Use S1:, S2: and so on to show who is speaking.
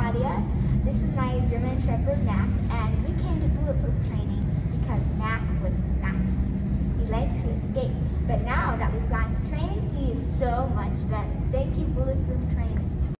S1: Claudia. This is my German Shepherd, Mac, and we came to Bulletproof Training because Mac was not. He liked to escape, but now that we've gone to training, he is so much better.